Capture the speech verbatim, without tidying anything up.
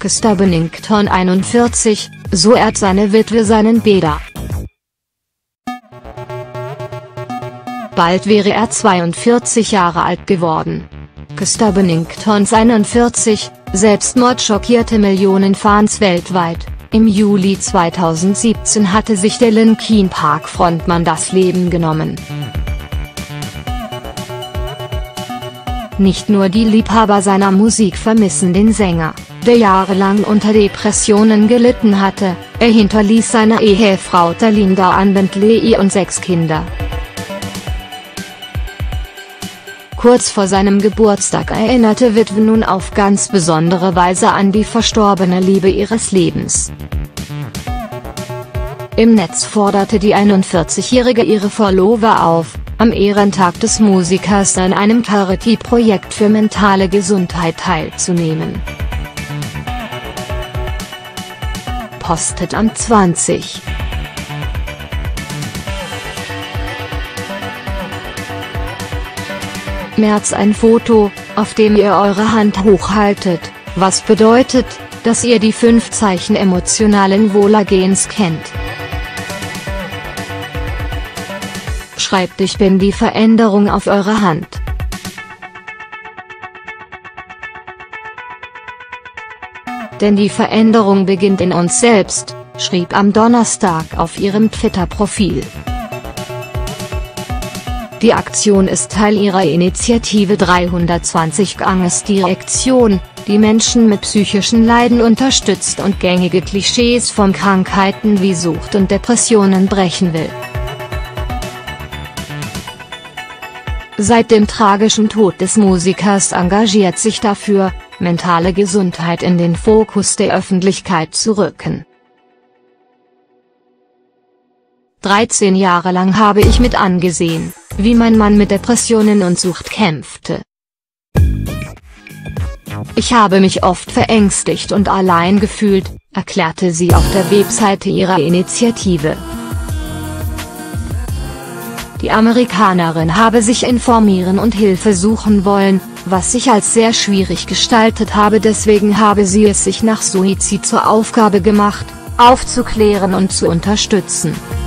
Chester Bennington einundvierzig, so ehrt seine Witwe seinen Beda. Bald wäre er zweiundvierzig Jahre alt geworden. Chester Bennington einundvierzig, Selbstmord schockierte Millionen Fans weltweit. Im Juli zweitausendsiebzehn hatte sich der Linkin Park-Frontmann das Leben genommen. Nicht nur die Liebhaber seiner Musik vermissen den Sänger, der jahrelang unter Depressionen gelitten hatte. Er hinterließ seine Ehefrau Talinda an Bentley und sechs Kinder. Kurz vor seinem Geburtstag erinnerte Witwe nun auf ganz besondere Weise an die verstorbene Liebe ihres Lebens. Im Netz forderte die einundvierzigjährige ihre Follower auf, am Ehrentag des Musikers an einem Charity-Projekt für mentale Gesundheit teilzunehmen. Postet am zwanzigsten März ein Foto, auf dem ihr eure Hand hochhaltet, was bedeutet, dass ihr die fünf Zeichen emotionalen Wohlergehens kennt. Schreibt "Ich bin die Veränderung" auf eure Hand. Denn die Veränderung beginnt in uns selbst, schrieb am Donnerstag auf ihrem Twitter-Profil. Die Aktion ist Teil ihrer Initiative dreihundertzwanzig Ganges-Direktion, die Menschen mit psychischen Leiden unterstützt und gängige Klischees von Krankheiten wie Sucht und Depressionen brechen will. Seit dem tragischen Tod des Musikers engagiert sich dafür, mentale Gesundheit in den Fokus der Öffentlichkeit zu rücken. dreizehn Jahre lang habe ich mit angesehen, wie mein Mann mit Depressionen und Sucht kämpfte. Ich habe mich oft verängstigt und allein gefühlt, erklärte sie auf der Webseite ihrer Initiative. Die Amerikanerin habe sich informieren und Hilfe suchen wollen, was sich als sehr schwierig gestaltet habe, deswegen habe sie es sich nach Suizid zur Aufgabe gemacht, aufzuklären und zu unterstützen.